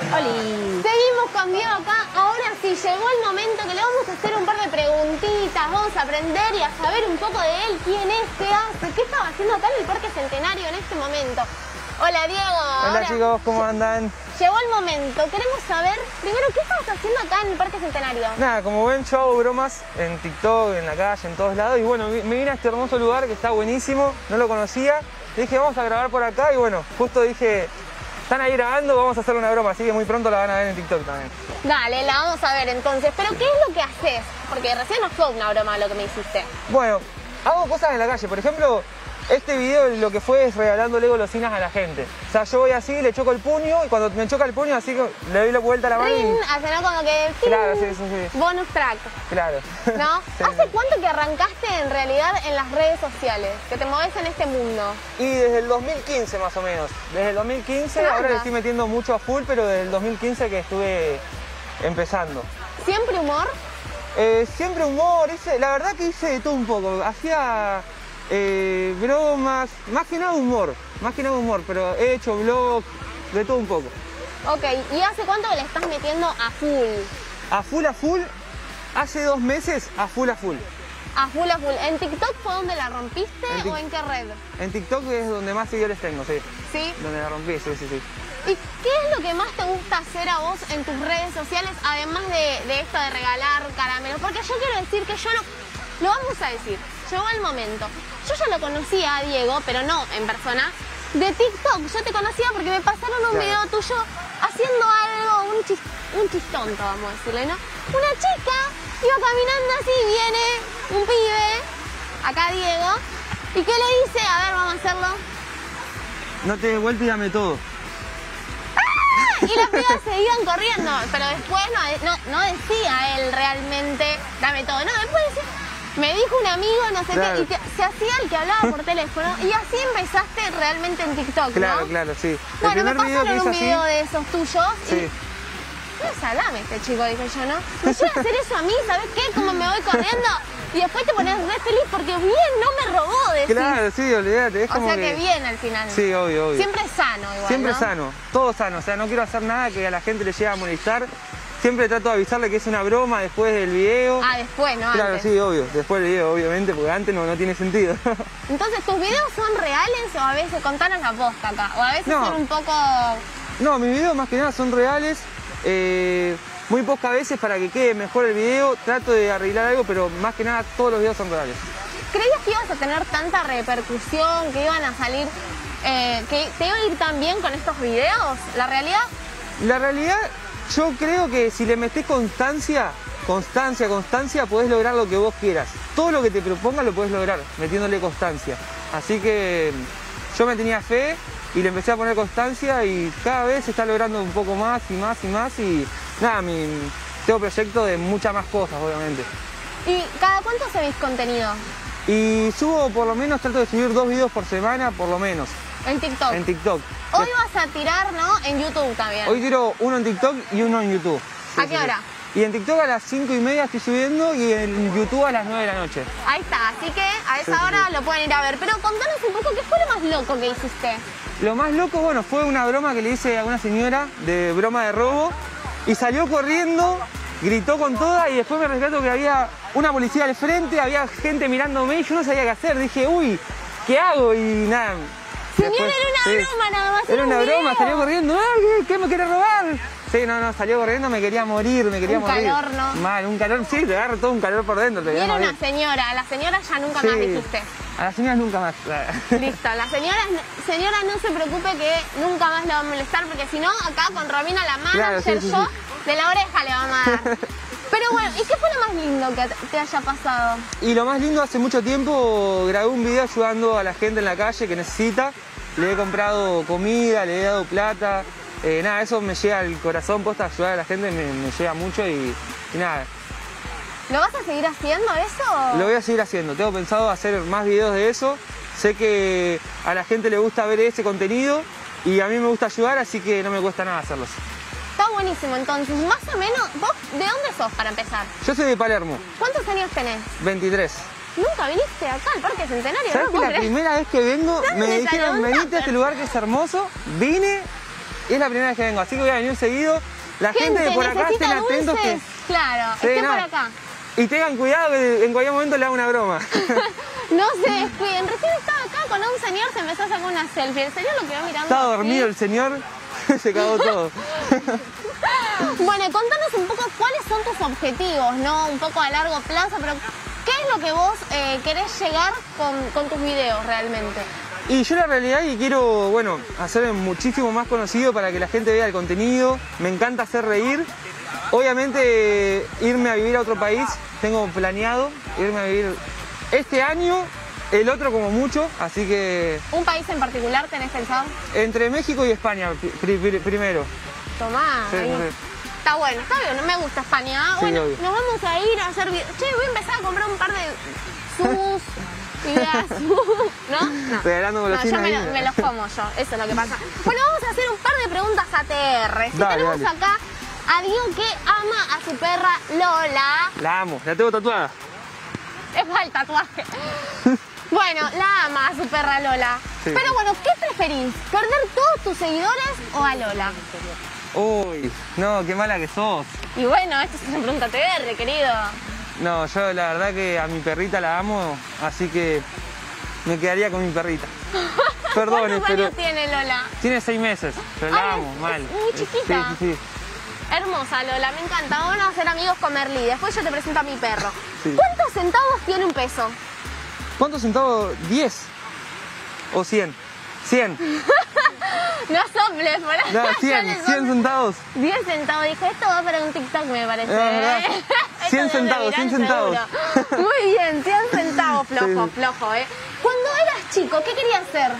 ¡Holi! Seguimos con Diego acá. Ahora sí, llegó el momento que le vamos a hacer un par de preguntitas. Vamos a aprender y a saber un poco de él. ¿Quién es? ¿Qué hace? ¿Qué estaba haciendo acá en el Parque Centenario en este momento? Hola, Diego. Hola chicos, ¿cómo andan? Llegó el momento. Queremos saber, primero, ¿qué estabas haciendo acá en el Parque Centenario? Nada, como ven, yo hago bromas en TikTok, en la calle, en todos lados. Y bueno, me vine a este hermoso lugar que está buenísimo, no lo conocía. Dije, vamos a grabar por acá y bueno, justo dije, están ahí grabando, vamos a hacer una broma. Así que muy pronto la van a ver en TikTok también. Dale, la vamos a ver entonces. ¿Pero qué es lo que haces? Porque recién no fue una broma lo que me hiciste. Bueno, hago cosas en la calle. Por ejemplo, este video lo que fue es regalándole golosinas a la gente. O sea, yo voy así, le choco el puño y cuando me choca el puño así le doy la vuelta a la mano y... Hace, ¿no? Como que... Claro, sí. Bonus track. Claro. ¿No? Sí. ¿Hace cuánto que arrancaste en realidad en las redes sociales? Que te mueves en este mundo. Y desde el 2015 más o menos. Desde el 2015, ahora le estoy metiendo mucho a full, pero desde el 2015 que estuve empezando. ¿Siempre humor? Siempre humor, la verdad que hice de todo un poco. Hacía bromas, más que nada humor, pero he hecho vlogs, de todo un poco. Ok, ¿y hace cuánto que le estás metiendo a full? A full, hace 2 meses, a full. A full. ¿En TikTok fue donde la rompiste o en qué red? En TikTok es donde más seguidores tengo, sí. ¿Sí? Donde la rompí, sí. ¿Y qué es lo que más te gusta hacer a vos en tus redes sociales, además de esto de regalar caramelos? Porque yo quiero decir que yo no... Lo vamos a decir, llegó el momento. Yo ya lo conocía a Diego, pero no en persona, de TikTok. Yo te conocía porque me pasaron un video tuyo haciendo algo, un chistonto, vamos a decirle, ¿no? Una chica iba caminando así, viene un pibe, acá Diego, ¿y qué le dice? A ver, vamos a hacerlo. No te des vuelta y dame todo. Y las pibas se iban corriendo, pero después no decía él realmente, dame todo. No, después decía, me dijo un amigo, no sé qué, y se hacía el que hablaba por teléfono, y así empezaste realmente en TikTok, ¿no? Claro, sí. Bueno, me pasaron un así, video de esos tuyos sí. y... No es salame este chico, dije yo, ¿no? Me suele hacer eso a mí, ¿sabes qué? Como me voy corriendo y después te pones re feliz porque bien, no me robó, decís. Claro, sí, olvídate. Es o como sea que bien al final. Sí, obvio. Siempre sano igual, Siempre ¿no? sano, todo sano. O sea, no quiero hacer nada que a la gente le llegue a molestar. Siempre trato de avisarle que es una broma después del video. Ah, después, ¿no? Claro, antes. sí, obvio. Después del video, obviamente, porque antes no tiene sentido. Entonces, ¿tus videos son reales o a veces contanos la posta acá? O a veces son un poco... No, mis videos más que nada son reales. Muy pocas veces para que quede mejor el video. Trato de arreglar algo, pero más que nada todos los videos son reales. ¿Creías que ibas a tener tanta repercusión, que iban a salir, que te iba a ir tan bien con estos videos? ¿La realidad? La realidad, yo creo que si le metés constancia, podés lograr lo que vos quieras. Todo lo que te propongas lo podés lograr, metiéndole constancia. Así que yo me tenía fe y le empecé a poner constancia y cada vez se está logrando un poco más y nada, tengo proyectos de muchas más cosas, obviamente. ¿Y cada cuánto subís contenido? Y subo, por lo menos, trato de subir 2 videos por semana, por lo menos. ¿En TikTok? En TikTok. Hoy vas a tirar, ¿no? En YouTube también. Hoy tiro uno en TikTok y uno en YouTube. ¿A qué hora? Y en TikTok a las 5:30 estoy subiendo y en YouTube a las 9 de la noche. Ahí está, así que a esa hora lo pueden ir a ver. Pero contanos un poco, ¿qué fue lo más loco que hiciste? Lo más loco, bueno, fue una broma que le hice a una señora, de broma de robo, y salió corriendo, gritó con toda y después me rescato que había una policía al frente, había gente mirándome y yo no sabía qué hacer. Dije, uy, ¿qué hago? Y nada. Señora, era una broma nada más. Era una broma, salió corriendo, ¿qué me quiere robar? Sí, no, salió corriendo, me quería morir. Un calor, ¿no? Mal, un calor, sí, te agarro todo un calor por dentro. Y era una señora, a la señora ya nunca más dijiste. A las señoras nunca más. Listo, la señora no se preocupe que nunca más le va a molestar, porque si no, acá con Romina la manager, yo, de la oreja le vamos a dar. Pero bueno, ¿y qué fue lo más lindo que te haya pasado? Y lo más lindo, hace mucho tiempo grabé un video ayudando a la gente en la calle que necesita. Le he comprado comida, le he dado plata. Nada, eso me llega al corazón, posta, ayudar a la gente me llega mucho y nada. ¿Lo vas a seguir haciendo eso? Lo voy a seguir haciendo, tengo pensado hacer más videos de eso. Sé que a la gente le gusta ver ese contenido y a mí me gusta ayudar, así que no me cuesta nada hacerlos. Está buenísimo, entonces, más o menos, ¿vos de dónde sos para empezar? Yo soy de Palermo. ¿Cuántos años tenés? 23. ¿Nunca viniste acá al Parque Centenario? ¿Sabes que la primera vez que vengo me dijeron, venite a este lugar que es hermoso? Vine y es la primera vez que vengo, así que voy a venir seguido. La gente de por acá estén necesita atentos dulces. Claro, estén por acá. Y tengan cuidado que en cualquier momento le hago una broma. No se descuiden. Recién estaba acá con un señor, se empezó a sacar una selfie. El señor lo quedó mirando. Estaba dormido el señor, se cagó todo. Bueno, contanos un poco cuáles son tus objetivos, ¿no? Un poco a largo plazo, pero ¿qué es lo que vos querés llegar con tus videos realmente? Y yo la realidad que quiero, bueno, hacerme muchísimo más conocido para que la gente vea el contenido. Me encanta hacer reír. Obviamente irme a vivir a otro país, tengo planeado irme a vivir este año, el otro como mucho, así que... ¿Un país en particular tenés pensado? Entre México y España primero. Tomá, Sí, sí. Está bueno, está bien, me gusta España. Sí, Bueno, obvio. nos vamos a ir a hacer videos. Che, voy a empezar a comprar un par de sus ideas. ¿No? No. Regalando No, golosinas yo ahí. me los como yo, eso es lo que pasa. Bueno, vamos a hacer un par de preguntas ATR. Si Dale, tenemos dale. acá a Diego que ama a su perra Lola. La amo, la tengo tatuada. Es mal el tatuaje. Bueno, la ama a su perra Lola. Sí. Pero bueno, ¿qué preferís? ¿Perder todos tus seguidores o a Lola? Uy, no, qué mala que sos. Y bueno, esto es una pregunta ATR, querido. No, yo la verdad que a mi perrita la amo, así que me quedaría con mi perrita. Perdone, ¿Cuántos pero años tiene Lola? tiene 6 meses, pero Ay, la amo, es mal. muy chiquita. Sí. Hermosa Lola, me encanta. Vamos a ser amigos con Merlí. Después yo te presento a mi perro. Sí. ¿Cuántos centavos tiene un peso? ¿Cuántos centavos? ¿10? ¿O 100? 100. No soples, por ahí. No, Ya 100, le 100 soplo. centavos. 10 centavos. Dije, esto va para un TikTok, me parece. Es verdad. Esto 100 debe centavos, viral 100 centavos. seguro. Muy bien, 100 centavos, flojo, Sí. flojo, ¿eh? Cuando eras chico, ¿qué querías ser?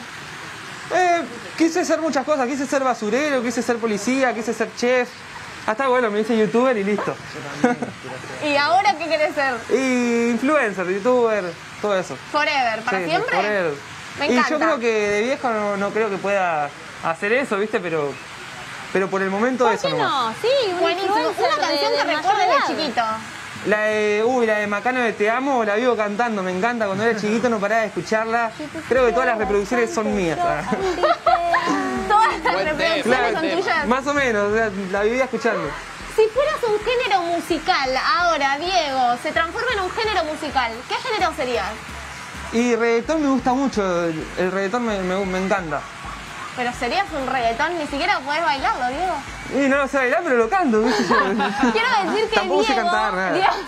Quise ser muchas cosas, quise ser basurero, quise ser policía, quise ser chef. Hasta bueno, me hice youtuber y listo. ¿Y ahora qué querés ser? Y influencer, youtuber, todo eso. Forever, ¿para Sí, siempre? forever. Me y encanta. yo creo que de viejo no creo que pueda hacer eso, ¿viste? Pero por el momento ¿Por eso qué nomás. no? Sí, un Buenísimo. influencer Una canción de que mayor recuerdes de edad. chiquito. La de Macano de Te Amo, la vivo cantando, me encanta. Cuando era chiquito no paraba de escucharla. Creo que todas las reproducciones son mías. Todas las Buen reproducciones tema, son buen tema. tuyas. Más o menos, o sea, la vivía escuchando. Si fueras un género musical, ahora, Diego, se transforma en un género musical, ¿qué género serías? Y reggaetón me gusta mucho, el reggaetón me encanta. Pero serías un reggaetón, ni siquiera podés bailarlo, Diego. Y no lo sé bailar, pero lo canto, ¿viste? Quiero decir que Tampoco sé Diego, cantar, nada. Diego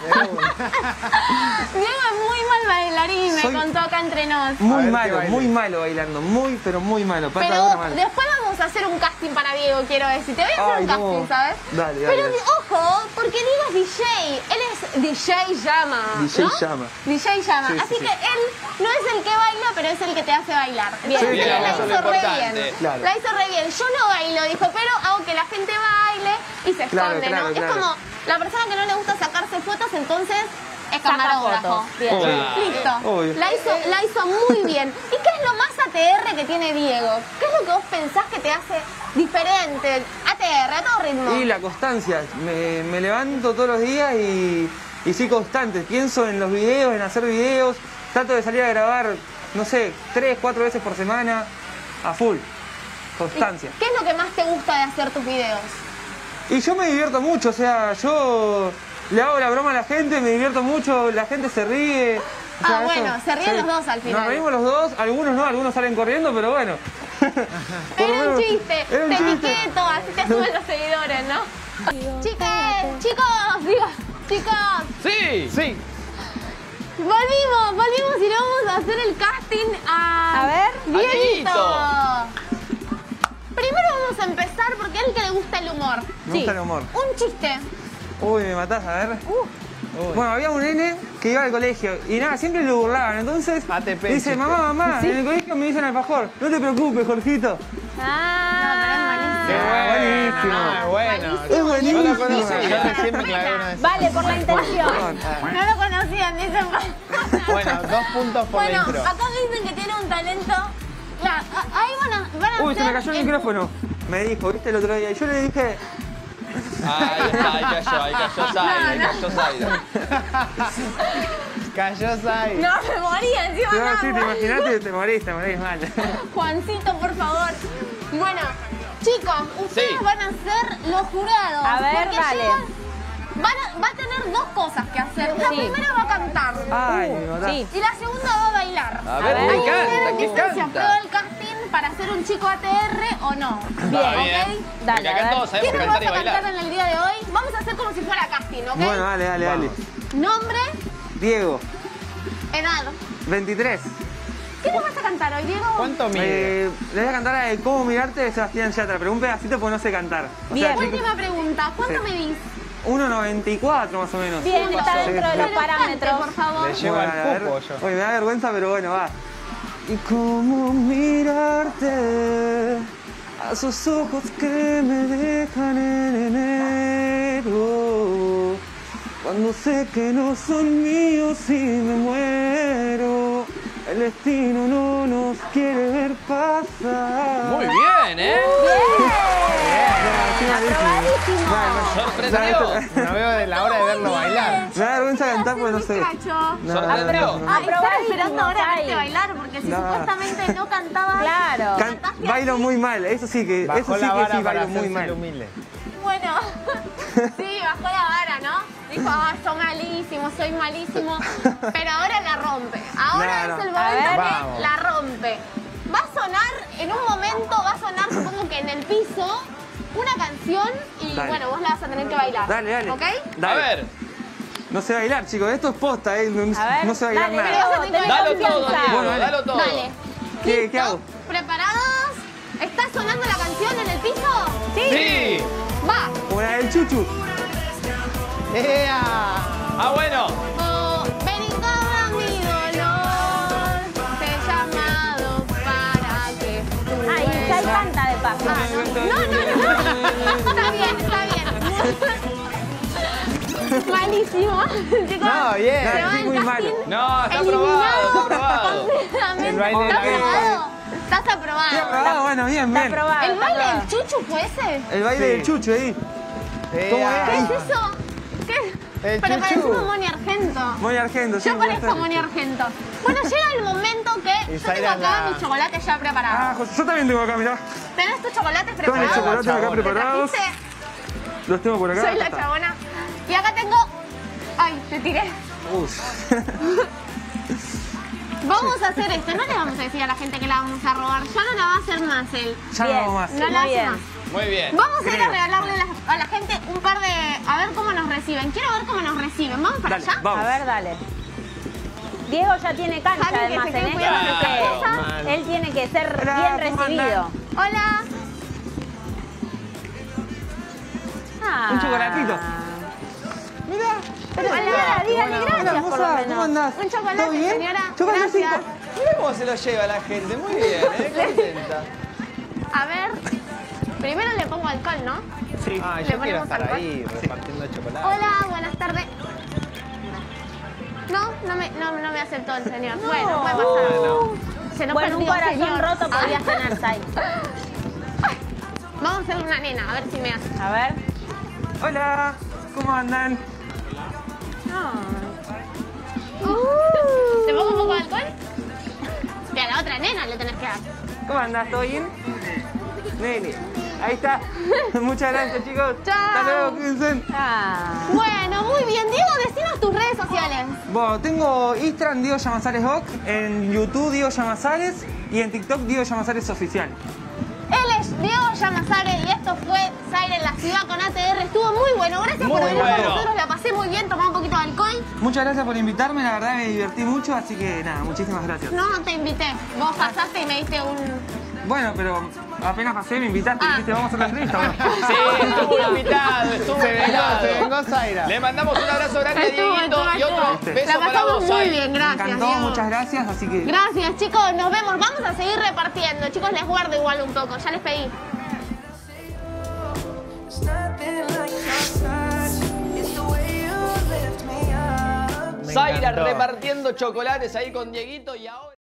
es muy mal bailarín, me Soy- contó acá entre nos. Muy qué malo, baile. muy malo bailando, pero muy malo. Pata Pero dura mal. después vamos a hacer un casting para Diego, quiero decir. Te voy a hacer Ay, un casting, no. ¿sabes? Dale, Pero dale. ojo, porque Diego es DJ. Él es DJ Llama. DJ ¿no? Llama. DJ Llama. Sí, sí, Así sí. que él no es el que baila, pero es el que te hace bailar. Bien, Sí, la claro, hizo eso es lo re importante. bien. Claro. La hizo re bien. Yo no bailo, dijo, pero hago que la gente baile y se Claro, esconde, claro, ¿no? claro. Es como la persona que no le gusta sacarse fotos, entonces es Saca camarógrafo. fotos. Bien. Obvio. Listo. Obvio. La hizo muy bien. ¿Y qué es lo más ATR que tiene Diego? ¿Qué es lo que vos pensás que te hace diferente? ATR, a todo ritmo. Y la constancia, me levanto todos los días y soy constante. Pienso en los videos, en hacer videos, trato de salir a grabar, no sé, 3, 4 veces por semana, a full. Constancia. ¿Qué es lo que más te gusta de hacer tus videos? Y yo me divierto mucho, o sea, yo le hago la broma a la gente, me divierto mucho, la gente se ríe. O sea, Ah, bueno, se ríen los dos al final. Nos reímos los dos, algunos no, algunos salen corriendo, pero bueno. Por lo Era un menos- chiste, era un te chiste. etiqueto, así te suben los seguidores, ¿no? Chicos, digo, chicos, Sí, sí. volvimos y le vamos a hacer el casting a ver. Dieguito. Primero vamos a empezar porque a él que le gusta el humor. Me gusta el humor. Un chiste. Uy, me matás, a ver. Bueno, había un nene que iba al colegio y nada, siempre lo burlaban. Entonces ATP, dice, chiste. mamá, en el colegio me dicen alfajor. No te preocupes, Jorgito. Qué buenísimo. Ah, bueno. Es buenísimo. No lo conocía. Yo recién me clavé una vez. Vale, por la intención. No lo conocían, dicen. Bueno, 2 puntos por Bueno, la intro. acá me dicen que tiene un talento. Ahí van a Uy, se me hacer cayó el micrófono. Me dijo, ¿viste el otro día? Y yo le dije, Ahí está, ahí cayó Zaira. Cayó Zaira. No, me moría encima no, del sí, te agua. imaginaste, te morís mal. Juancito, por favor. Bueno, Chicos, ustedes Sí. van a ser los jurados. A ver, porque dale. va a tener dos cosas que hacer. La Sí. primera va a cantar. Ay, me matás. Sí. Y la segunda va a bailar. A ver, ver. me Hay que ver encanta, me si se aprueba encanta. el casting para ser un chico ATR o no. Bien. ¿Ok? Dale, Porque a acá ver. todos sabemos ¿Quiénes vas cantar y a cantar bailar. en el día de hoy? Vamos a hacer como si fuera casting, ¿ok? Bueno, dale. Nombre, Diego, edad. 23. ¿Qué nos vas a cantar hoy, Diego? ¿Cuánto mide? Le voy a cantar a Cómo mirarte de Sebastián Yatra, pero un pedacito porque no sé cantar. O Bien. sea, chicos, Última pregunta, ¿cuánto Sí. medís? 1,94 más o menos. Bien, está dentro de los Pero parámetros. cante, por favor. Le llevo Bueno, al a ver. cupo yo. Oye, me da vergüenza, pero bueno, va. Y cómo mirarte a esos ojos que me dejan en enero, cuando sé que no son míos y me muero. El destino no nos quiere ver pasar. Muy bien, ¿eh? Aprobadísimo. Sorprendió. No veo de la hora de verlo bailar. Me da vergüenza cantar porque no sé. Sorprendió. Ah, estaba Aprobadísimo, esperando ahora Sai. verte bailar, porque si No. supuestamente no cantabas. Claro. Bailo muy mal, eso sí que Bajó la sí vara para bailo muy hacerse mal. humilde. Bueno, sí, bajó la vara, ¿no? Dijo, ah, soy malísimo, pero ahora la rompe. Ahora No, no. es el A momento ver. que Vamos. la rompe. Va a sonar, en un momento va a sonar, supongo que en el piso, una canción y Dale. bueno, vos la vas a tener que bailar. Dale. ¿Ok? A Dale. ver, No sé bailar, chicos, esto es posta, no, A ver, no sé bailar dale, nada. Diego, tenés dalo todo, confianza. Diego, Bueno, dale. dalo todo. Dale. ¿Qué ¿Listo? hago? ¿Preparados? ¿Está sonando la canción en el piso? Sí. Va. Como la del Chuchu. ¡Ea! Ah, bueno. Oh, ven y toma mi dolor. Te he llamado para que tú Ay, vuelvas. Sai canta de paso. Ah, no. Está bien. Malísimo. Chicos, No, bien. se va Estoy el muy casting malo. No, está eliminado aprobado. completamente. El baile de ¿Estás la aprobado? Estás Sí, aprobado. aprobado, bueno, bien, Está bien. aprobado. ¿El está baile aprobado. del chuchu fue ese? El baile Sí. del Chuchu ahí. ¿Qué es eso? ¿Qué? El Pero chuchu. parecemos Moni Argento. Muy argento, sí. Yo muy parezco argento. Moni Argento. Bueno, llega el momento que Y yo tengo Zaira acá la- mi chocolate ya Ah, preparado. José, yo también tengo acá, mirá. ¿Tenés tus chocolates Tengo mis preparados? chocolates acá Chabona. ¿Te preparados. trajiste? Los tengo por acá. Soy acá la está. chabona. Y acá tengo... Ay, te tiré. Uf. Vamos a hacer esto. No le vamos a decir a la gente que la vamos a robar. Ya no la va a hacer más él. Ya no Bien. hago más. No Muy la hace bien. más. Muy bien. Vamos a ir a Creo. regalarle a la gente un par de... A ver cómo nos reciben. Quiero ver cómo nos reciben. ¿Vamos para Dale, allá? vamos. A ver, dale. Diego ya tiene cancha, Saben que además, se en queden esto, cuidando así nuestras que cosas. él tiene que ser Hola, bien ¿cómo recibido. andan? Hola. Ah. Un chocolatito. Hola, dígale Hola, gracias por lo hermosa, menos. ¿cómo andás? Un chocolate, ¿Todo bien? señora. Chocolate Gracias. cinco. Mira cómo se lo lleva la gente. Muy bien, contenta. A ver, primero le pongo alcohol, ¿no? Sí. Ah, Le yo quiero ponemos estar alcohol. ahí repartiendo chocolate. Hola, buenas tardes. No me aceptó el señor. Bueno, puede pasar. Bueno. Se nos Bueno, un perdió, corazón señor. roto podrías tener, Sai. Vamos a hacerle una nena, a ver si me hace. A ver. Hola, ¿cómo andan? ¿Te pongo un poco de alcohol? Y a la otra nena le tenés que dar. ¿Cómo andás? ¿Todo bien? Nene, ahí está. Muchas gracias, chicos. Chao. Hasta luego, cuídense. Ah. Bueno, muy bien. Diego, decinos tus redes sociales. Bueno, tengo Instagram Diego Llamasales Oc, en YouTube Diego Llamasales y en TikTok Diego Llamasales Oficial. Él es Diego Llamasare y esto fue Zaire en la ciudad con ATR. Estuvo muy bueno. Gracias Muy por venir con bueno. nosotros. La pasé muy bien, tomé un poquito de alcohol. Muchas gracias por invitarme, la verdad me divertí mucho, así que nada, muchísimas gracias. No, te invité. Vos pasaste y me diste un... Bueno, pero apenas pasé, me invitaste y Ah. dijiste, vamos a hacer la entrevista, ¿o no? Sí, estuvo invitado, estuvo Se invitado. vengó Zaira. Le mandamos un abrazo grande a Estuvo, Dieguito y otro estuvo. beso La para pasamos vos, muy Zay. bien, Me gracias, encantó, Diego. muchas gracias, así que... Gracias, chicos. Nos vemos. Vamos a seguir repartiendo. Chicos, les guardo igual un poco. Ya les pedí. It's nothing like your touch. It's the way you lift me up. Me Zaira encantó. repartiendo chocolates ahí con Dieguito y ahora...